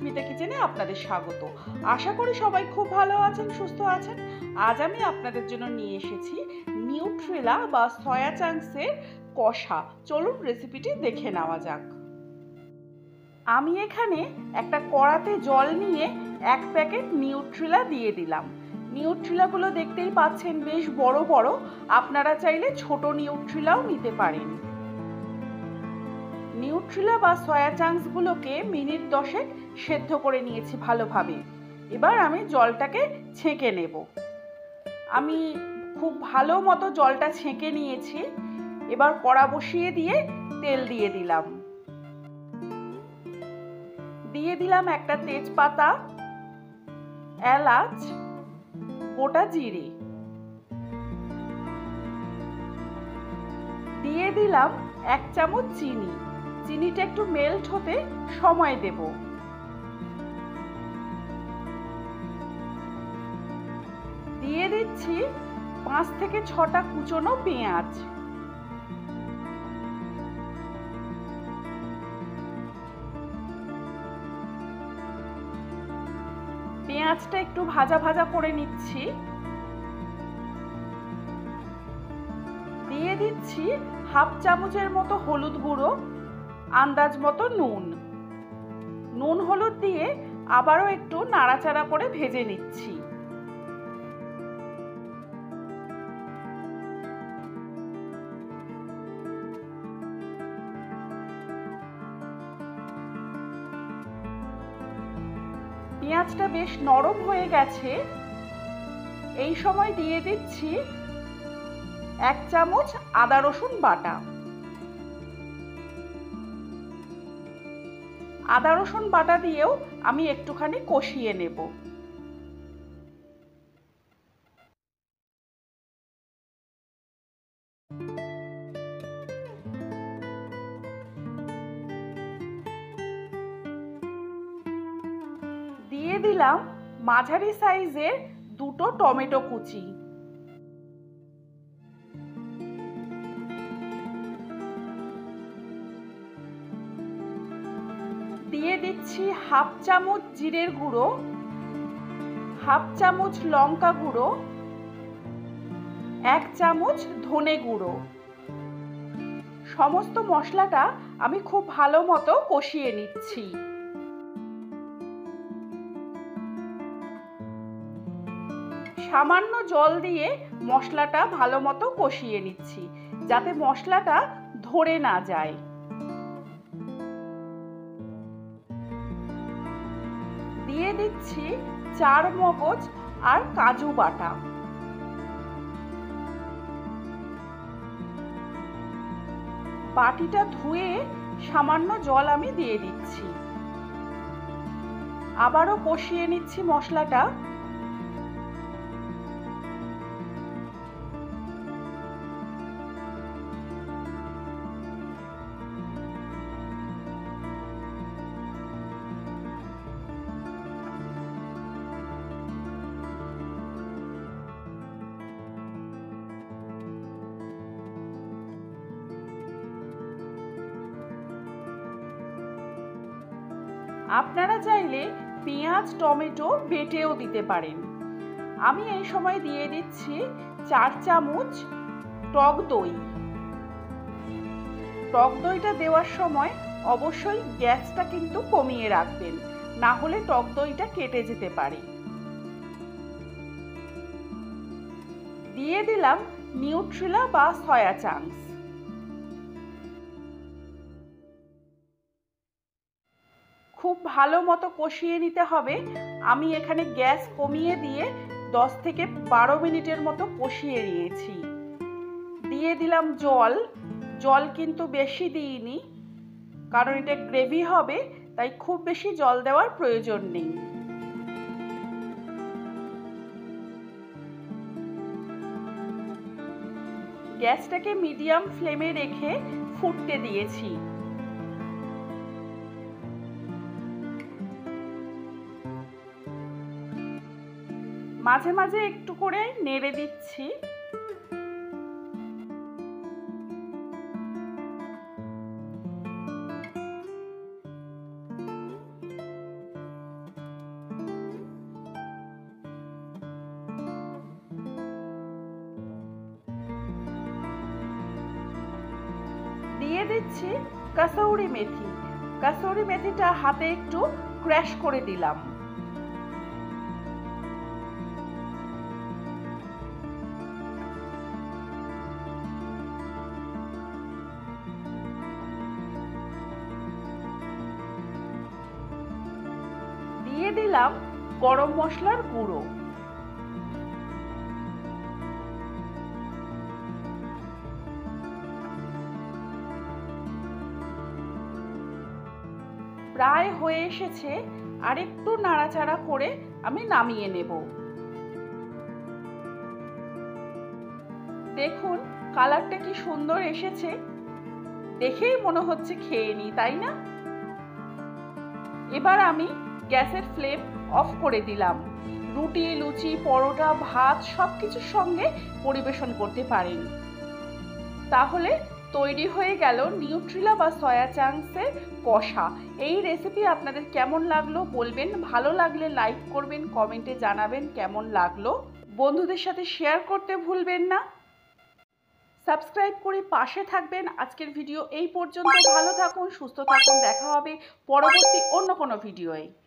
সুস্মিতা কিচেনে আপনাদের স্বাগত। আশা করি সবাই খুব ভালো আছেন, সুস্থ আছেন। আজ আমি আপনাদের জন্য নিয়ে এসেছি নিউট্রেলা বা সয়া চাংসের কষা। চলুন রেসিপিটি দেখে নেওয়া যাক। আমি এখানে একটা কড়াতে জল নিয়ে 1 প্যাকেট নিউট্রেলা দিয়ে দিলাম। নিউট্রেলাগুলো দেখতেই পাচ্ছেন বেশ বড় বড়, আপনারা চাইলে ছোট নিউট্রেলাও নিতে পারেন। নিউট্রেলা বা সয়া চাংসগুলোকে মিনিট 10 সেদ্ধ করে নিয়েছি ভালোভাবে। এবার আমি জলটাকে ছেঁকে নেব। আমি খুব ভালো মতো জলটা ছেঁকে নিয়েছি। এবার কড়া বসিয়ে দিয়ে তেল দিয়ে দিলাম। দিয়ে দিলাম একটা তেজপাতা, এলাচ, গোটা জিরে। দিয়ে দিলাম 1 চামচ চিনি। চিনিটা একটু মেল্ট হতে সময় দেব। দিয়ে দিচ্ছি 5 থেকে 6টা কুচনো পেঁয়াজ। পেঁয়াজটা একটু ভাজা ভাজা করে নিচ্ছি। দিয়ে দিচ্ছি 1/2 চামচের মতো হলুদ গুঁড়ো, আন্দাজ মতো নুন। নুন হলুদ দিয়ে আবারও একটু নাড়াচাড়া করে ভেজে নিচ্ছি। পেঁয়াজটা বেশ নরম হয়ে গেছে। এই সময় দিয়ে দিচ্ছি 1 চামচ আদা রসুন বাটা। আদা রসুন বাটা দিয়েও আমি একটুখানি কষিয়ে নেব। দিয়ে দিলাম মাঝারি সাইজের 2টো টমেটো কুচি। দিয়ে দিচ্ছি 1/2 চামচ জিরের গুঁড়ো, 1/2 চামচ লঙ্কা গুঁড়ো, 1 চামচ ধনে গুঁড়ো। সমস্ত মশলাটা আমি খুব ভালো মতো কষিয়ে নিচ্ছি। সামান্য জল দিয়ে মশলাটা ভালো মতো কষিয়ে নিচ্ছি, যাতে মশলাটা ধরে না যায়। দিয়ে দিচ্ছি 4 মগজ আর কাজু বাটা। বাটিটা ধুয়ে সামান্য জল আমি দিয়ে দিচ্ছি। আবারও কষিয়ে নিচ্ছি মশলাটা। আপনারা চাইলে পেঁয়াজ টমেটো বেটেও দিতে পারেন। আমি এই সময় দিয়ে দিচ্ছি 4 চামচ টক দই। টক দইটা দেওয়ার সময় অবশ্যই গ্যাসটা কিন্তু কমিয়ে রাখবেন, না হলে টক দইটা কেটে যেতে পারে। দিয়ে দিলাম নিউট্রেলা বা সয়া চাংস। খুব ভালো মতো কষিয়ে নিতে হবে। আমি এখানে গ্যাস কমিয়ে দিয়ে 10 থেকে 12 মিনিটের মতো কষিয়ে নিয়েছি। দিয়ে দিলাম জল। জল কিন্তু বেশি দিইনি, কারণ এটা গ্রেভি হবে, তাই খুব বেশি জল দেওয়ার প্রয়োজন নেই। গ্যাসটাকে মিডিয়াম ফ্লেমে রেখে ফুটতে দিয়েছি। মাঝে মাঝে একটু করে নেড়ে দিচ্ছি। দিয়ে দিচ্ছি কাসুরি মেথি। কাসুরি মেথিটা হাতে একটু ক্র্যাশ করে দিলাম। দিয়ে দিলাম গরম মশলার গুঁড়ো। প্রায় হয়ে এসেছে, আর একটু নাড়াচাড়া করে আমি নামিয়ে নেব। দেখুন কালারটা কি সুন্দর এসেছে, দেখেই মনে হচ্ছে খেয়ে নিই, তাই না? এবার আমি গ্যাসের ফ্লেম অফ করে দিলাম। রুটি, লুচি, পরোটা, ভাত সবকিছুর সঙ্গে পরিবেশন করতে পারেন। তাহলে তৈরি হয়ে গেল নিউট্রিলা বা সয়া চাংসের কষা। এই রেসিপি আপনাদের কেমন লাগলো বলবেন, ভালো লাগলে লাইক করবেন, কমেন্টে জানাবেন কেমন লাগলো। বন্ধুদের সাথে শেয়ার করতে ভুলবেন না। সাবস্ক্রাইব করে পাশে থাকবেন। আজকের ভিডিও এই পর্যন্ত। ভালো থাকুন, সুস্থ থাকুন, দেখা হবে পরবর্তী অন্য কোনো ভিডিওয়ে।